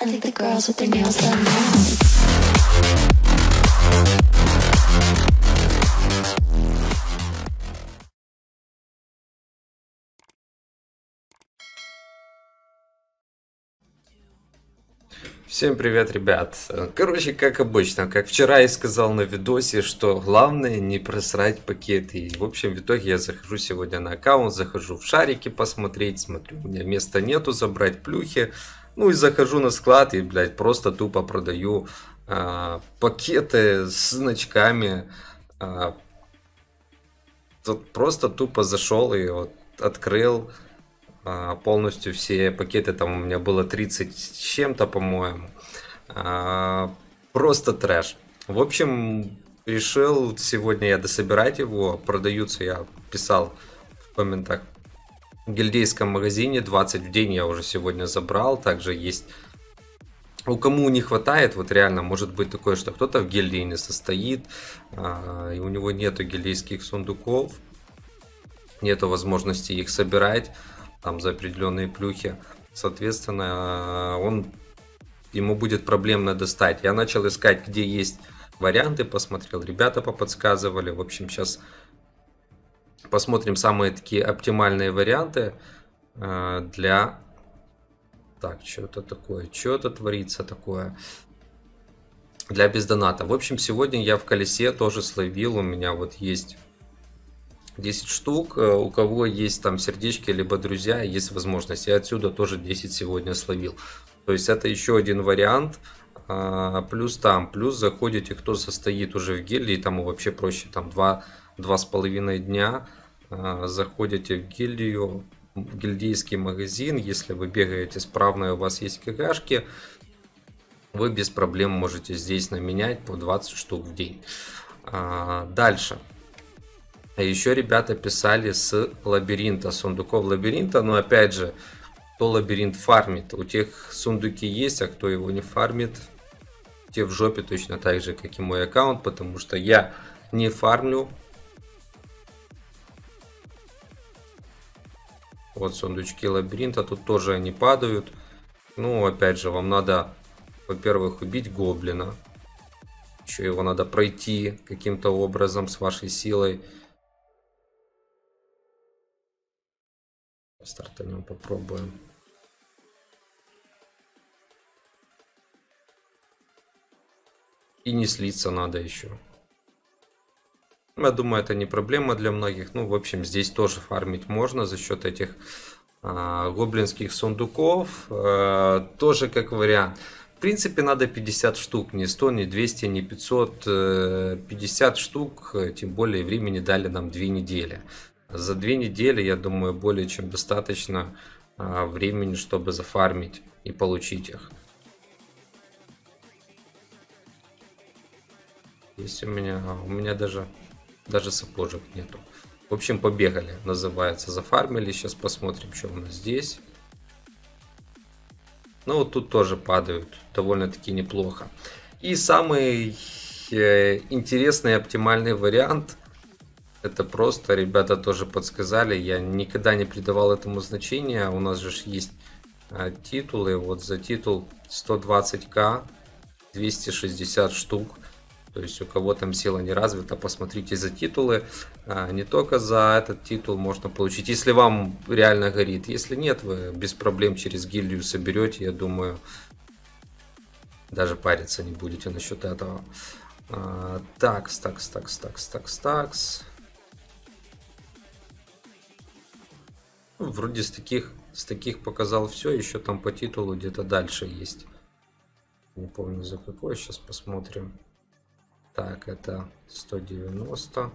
I think the girls with their nails done now. Всем привет, ребят. Короче, как обычно, как вчера я сказал на видосе, что главное не просрать пакеты. И, в общем, в итоге я захожу сегодня на аккаунт, захожу в шарики посмотреть, смотрю, у меня места нету забрать плюхи. Ну и захожу на склад и, блядь, просто тупо продаю пакеты с значками. Тут просто тупо зашел и вот открыл. Полностью все пакеты, там у меня было 30 с чем-то, по-моему. Просто трэш. В общем, решил сегодня я дособирать его. Продаются, я писал в комментах, в гильдейском магазине 20 в день я уже сегодня забрал. Также есть, у кому не хватает, вот реально может быть такое, что кто-то в гильдии не состоит, и у него нету гильдейских сундуков, нету возможности их собирать там за определенные плюхи, соответственно, ему будет проблемно достать. Я начал искать, где есть варианты, посмотрел, ребята поподсказывали. В общем, сейчас посмотрим самые такие оптимальные варианты для... Так, что-то такое, что-то творится такое. Для бездоната. В общем, сегодня я в колесе тоже словил, у меня вот есть 10 штук, у кого есть там сердечки, либо друзья, есть возможность. Я отсюда тоже 10 сегодня словил. То есть это еще один вариант. Плюс заходите, кто состоит уже в гильдии, там вообще проще, там 2,5 дня. Заходите в гильдию, в гильдейский магазин. Если вы бегаете справно и у вас есть КГшки, вы без проблем можете здесь наменять по 20 штук в день. Дальше. А еще ребята писали с лабиринта, сундуков лабиринта, но опять же, кто лабиринт фармит, у тех сундуки есть, а кто его не фармит, те в жопе точно так же, как и мой аккаунт, потому что я не фармлю. Вот сундучки лабиринта, тут тоже они падают. Ну, опять же, вам надо, во-первых, убить гоблина, еще его надо пройти каким-то образом с вашей силой. Стартанем, попробуем. И не слиться надо еще. Я думаю, это не проблема для многих. Ну, в общем, здесь тоже фармить можно за счет этих гоблинских сундуков. Тоже как вариант. В принципе, надо 50 штук. Не 100, не 200, не 500. 50 штук. Тем более, времени дали нам 2 недели. За 2 недели, я думаю, более чем достаточно времени, чтобы зафармить и получить их. Есть у меня даже сапожек нету. В общем, побегали, называется, зафармили. Сейчас посмотрим, что у нас здесь. Ну, вот тут тоже падают довольно-таки неплохо. И самый интересный и оптимальный вариант... Это просто, ребята тоже подсказали, я никогда не придавал этому значения. У нас же есть титулы, вот за титул 120к, 260 штук. То есть у кого там сила не развита, посмотрите за титулы. Не только за этот титул можно получить, если вам реально горит. Если нет, вы без проблем через гильдию соберете, я думаю, даже париться не будете насчет этого. Такс. Вроде с таких показал все, еще там по титулу где-то дальше есть. Не помню за какой, сейчас посмотрим. Так, это 190.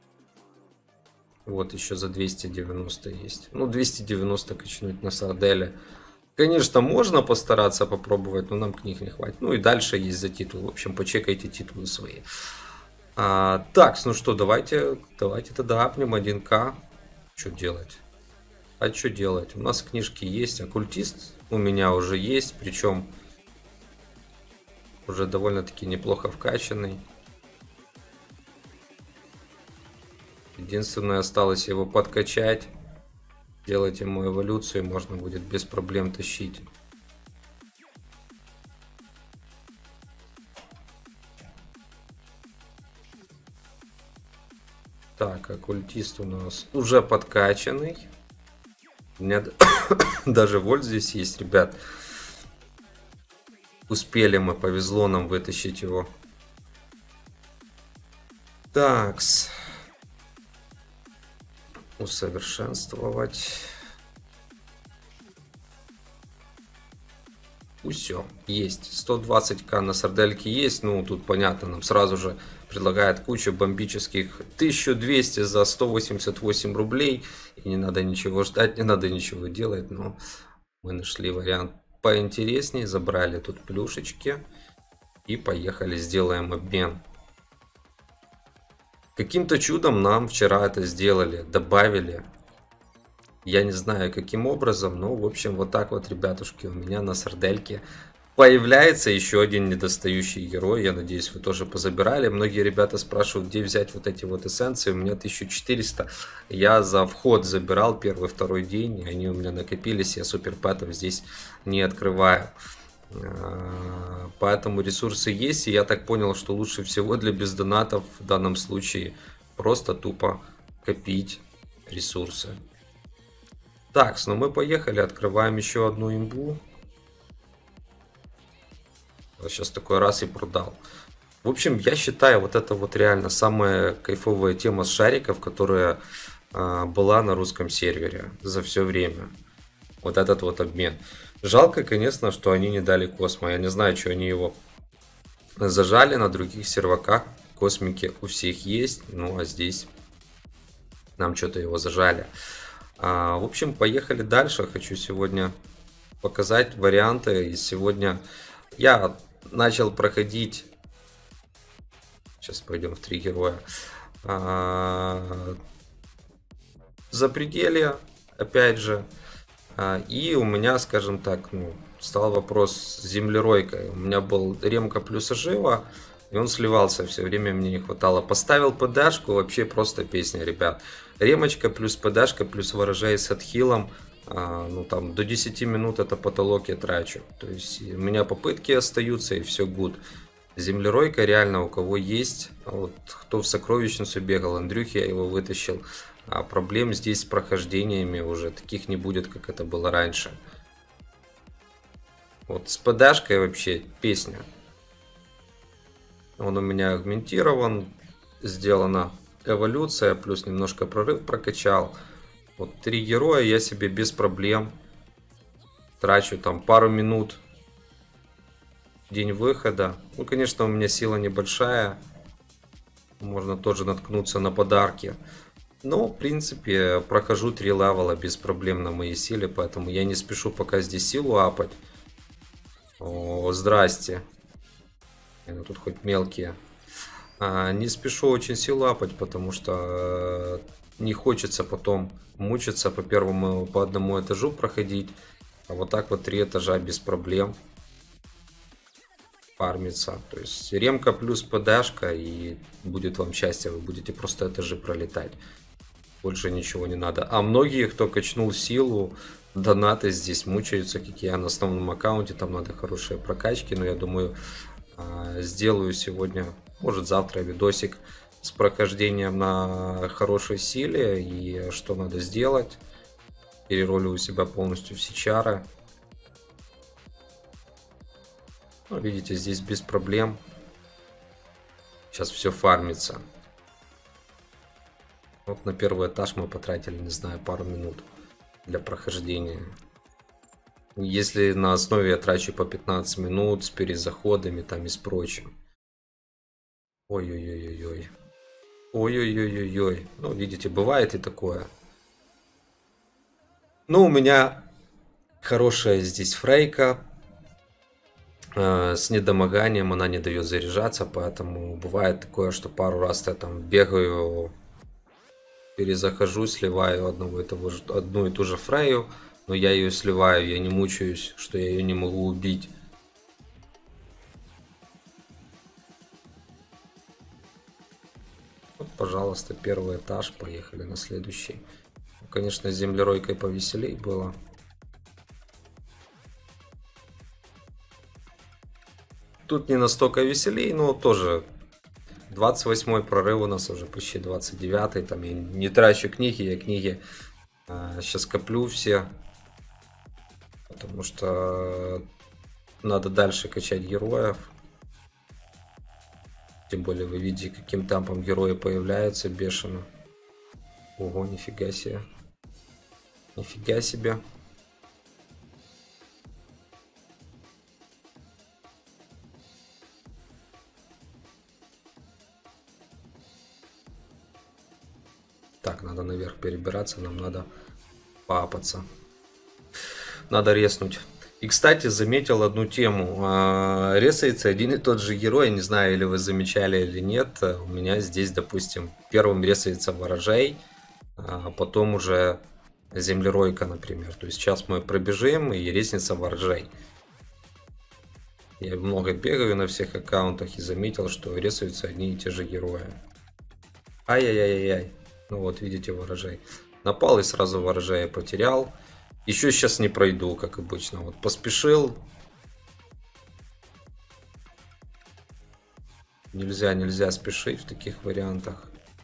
Вот еще за 290 есть. Ну, 290 качнуть на сарделе. Конечно, можно постараться попробовать, но нам книг не хватит. Ну и дальше есть за титул. В общем, почекайте титулы свои. Так, ну что, давайте тогда апнем 1К. Что делать? А что делать? У нас книжки есть. Оккультист у меня уже есть. Причем уже довольно-таки неплохо вкачанный. Единственное, осталось его подкачать. Делать ему эволюцию. Можно будет без проблем тащить. Так, оккультист у нас уже подкачанный. У меня даже вольт здесь есть, ребят. Успели мы, повезло нам вытащить его. Такс. Усовершенствовать. Все, есть. 120к на сардельке есть. Ну, тут понятно, нам сразу же предлагает кучу бомбических. 1200 за 188 рублей. И не надо ничего ждать, не надо ничего делать. Но мы нашли вариант поинтереснее. Забрали тут плюшечки. И поехали, сделаем обмен. Каким-то чудом нам вчера это сделали. Добавили. Я не знаю, каким образом, но, в общем, вот так вот, ребятушки, у меня на сардельке появляется еще один недостающий герой. Я надеюсь, вы тоже позабирали. Многие ребята спрашивают, где взять вот эти вот эссенции. У меня 1400. Я за вход забирал первый, второй день. И они у меня накопились. Я суперпэтов здесь не открываю. Поэтому ресурсы есть. И я так понял, что лучше всего для бездонатов в данном случае просто тупо копить ресурсы. Так, ну мы поехали, открываем еще одну имбу. Сейчас такой раз и продал. В общем, я считаю, вот это вот реально самая кайфовая тема с шариков, которая была на русском сервере за все время. Вот этот вот обмен. Жалко, конечно, что они не дали Космо. Я не знаю, что они его зажали на других серваках. Космики у всех есть, ну а здесь нам что-то его зажали. В общем, поехали дальше. Хочу сегодня показать варианты. И сегодня я начал проходить. Сейчас пойдем в 3 героя. Запределье, опять же. И у меня, скажем так, стал вопрос с землеройкой. У меня был ремка плюс ожива. И он сливался, все время мне не хватало. Поставил ПДшку, вообще просто песня, ребят. Ремочка плюс ПДшка плюс ворожей с отхилом. Ну там до 10 минут это потолок я трачу. То есть у меня попытки остаются и все гуд. Землеройка реально у кого есть. Вот кто в сокровищницу бегал, Андрюхи, я его вытащил. А проблем здесь с прохождениями уже таких не будет, как это было раньше. Вот с ПДшкой вообще песня. Он у меня агментирован, сделана эволюция, плюс немножко прорыв прокачал. Вот 3 героя я себе без проблем трачу там пару минут день выхода. Ну, конечно, у меня сила небольшая, можно тоже наткнуться на подарки. Но, в принципе, прохожу 3 левела без проблем на моей силе, поэтому я не спешу пока здесь силу апать. О, здрасте. Ну, тут хоть мелкие. Не спешу очень силу апать, потому что не хочется потом мучиться по первому, по одному этажу проходить. А вот так вот 3 этажа без проблем фармиться. То есть ремка плюс ПДшка, и будет вам счастье, вы будете просто этажи пролетать. Больше ничего не надо. А многие, кто качнул силу, донаты здесь мучаются, как я на основном аккаунте. Там надо хорошие прокачки, но я думаю, сделаю сегодня, может завтра, видосик с прохождением на хорошей силе и что надо сделать. Переролю у себя полностью все чары. Ну, видите, здесь без проблем. Сейчас все фармится. Вот на первый этаж мы потратили, не знаю, пару минут для прохождения. Если на основе я трачу по 15 минут с перезаходами там и с прочим. Ой-ой-ой-ой-ой. Ой-ой-ой-ой-ой. Ну, видите, бывает и такое. Ну, у меня хорошая здесь фрейка. С недомоганием она не дает заряжаться, поэтому бывает такое, что пару раз я там бегаю, перезахожу, сливаю одну и ту же фрею. Но я ее сливаю, я не мучаюсь, что я ее не могу убить. Вот, пожалуйста, первый этаж, поехали на следующий. Конечно, с землеройкой повеселей было. Тут не настолько веселей, но тоже 28-й прорыв у нас уже почти 29-й. Там я не трачу книги, я книги сейчас коплю все. Потому что надо дальше качать героев. Тем более вы видите, каким темпом герои появляются бешено. Ого, нифига себе. Нифига себе. Так, надо наверх перебираться, нам надо папаться. Надо резнуть. И, кстати, заметил одну тему. Ресается один и тот же герой. Не знаю, или вы замечали или нет. У меня здесь, допустим, первым ресается ворожей, а потом уже землеройка, например. То есть сейчас мы пробежим и резнится ворожей. Я много бегаю на всех аккаунтах и заметил, что ресаются одни и те же герои. Ай-яй-яй-яй. Ну вот, видите, ворожей. Напал и сразу ворожея потерял. Еще сейчас не пройду, как обычно. Вот поспешил. Нельзя спешить в таких вариантах.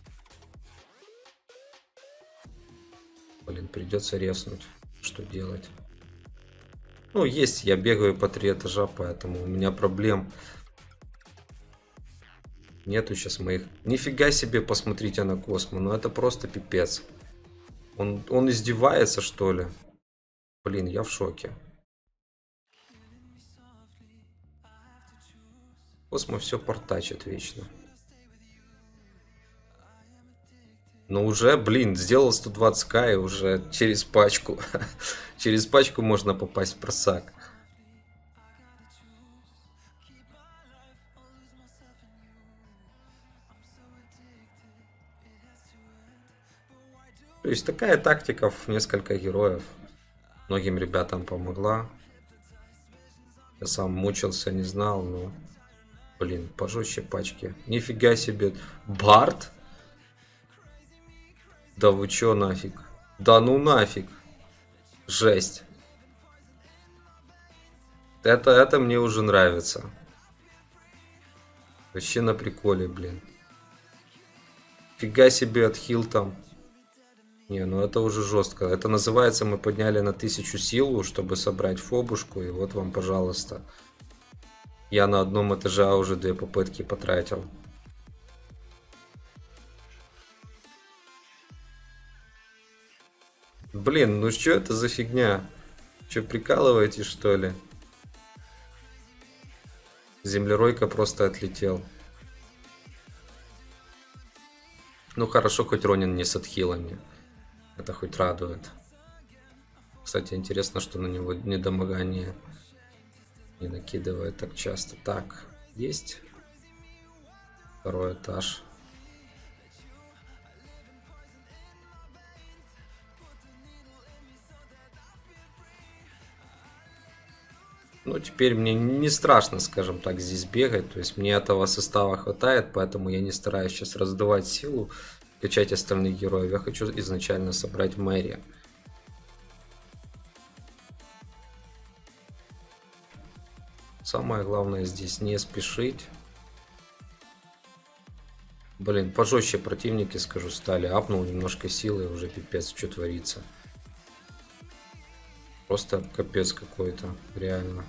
Блин, придется резнуть. Что делать? Ну, есть, я бегаю по 3 этажа, поэтому у меня проблем нету сейчас моих. Нифига себе, посмотрите на Космо. Ну это просто пипец. Он издевается, что ли? Блин, я в шоке. Космо все портачит вечно. Но уже, блин, сделал 120к и уже через пачку. Через пачку можно попасть в просак. То есть такая тактика в несколько героев. Многим ребятам помогла. Я сам мучился, не знал, но... Блин, пожестче пачки. Нифига себе. Барт? Да вы чё нафиг? Да ну нафиг. Жесть. Это мне уже нравится. Вообще на приколе, блин. Фига себе отхил там. Не, ну это уже жестко. Это называется, мы подняли на 1000 силу, чтобы собрать фобушку. И вот вам, пожалуйста. Я на одном этаже уже 2 попытки потратил. Блин, ну что это за фигня? Че, прикалываетесь, что ли? Землеройка просто отлетел. Ну хорошо, хоть Ронин не с отхилами. Это хоть радует. Кстати, интересно, что на него недомогание не накидывает так часто. Так, есть. 2-й этаж. Ну, теперь мне не страшно, скажем так, здесь бегать. То есть мне этого состава хватает, поэтому я не стараюсь сейчас раздавать силу, качать остальных героев. Я хочу изначально собрать Мэри. Самое главное здесь не спешить. Блин, пожестче противники, скажу, стали. Апнул немножко силы, уже пипец, что творится. Просто капец какой-то, реально.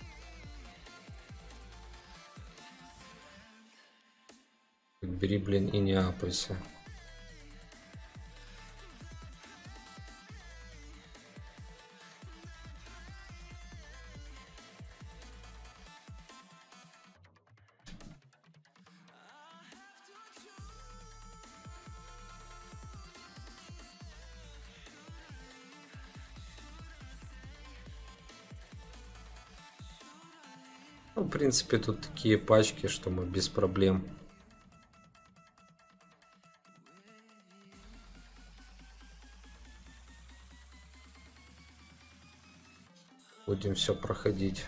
Бери, блин, и не апайся. Ну, в принципе, тут такие пачки, что мы без проблем. Будем все проходить.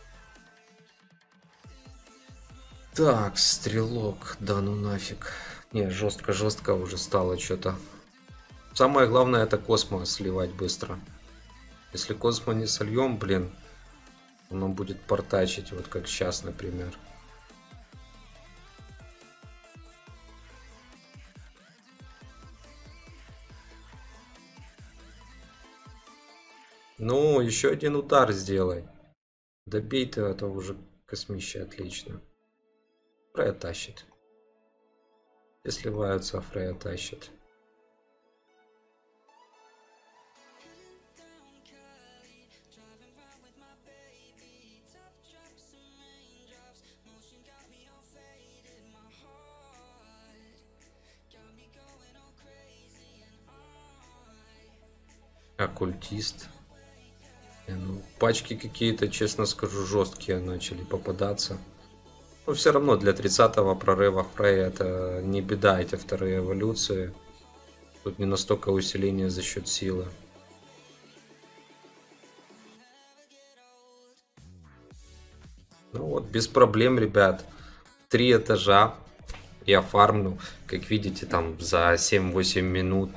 Так, стрелок. Да ну нафиг. Не, жестко уже стало что-то. Самое главное это Космо сливать быстро. Если Космо не сольем, блин, оно будет портачить, вот как сейчас, например. Ну, еще один удар сделай. Добей ты, это уже космище, отлично. Фрея тащит. Все сливаются, а Фрея тащит. Оккультист. Ну, пачки какие-то, честно скажу, жесткие начали попадаться. Но все равно для 30-го прорыва Фрея это не беда, эти вторые эволюции. Тут не настолько усиление за счет силы. Ну вот, без проблем, ребят. 3 этажа я фармлю. Как видите, там за 7-8 минут.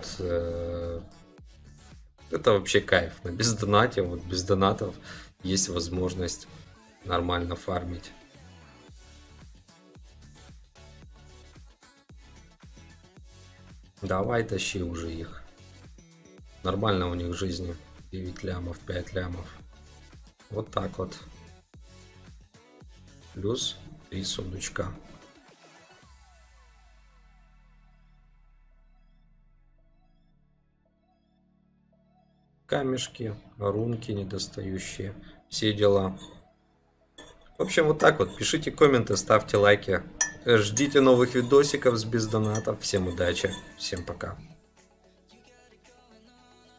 Это вообще кайф. На бездонате, вот без донатов есть возможность нормально фармить. Давай, тащи уже их. Нормально у них жизни. 9 лямов, 5 лямов. Вот так вот. Плюс 3 сундучка. Камешки, рунки недостающие. Все дела. В общем, вот так вот. Пишите комменты, ставьте лайки. Ждите новых видосиков с без донатов. Всем удачи. Всем пока.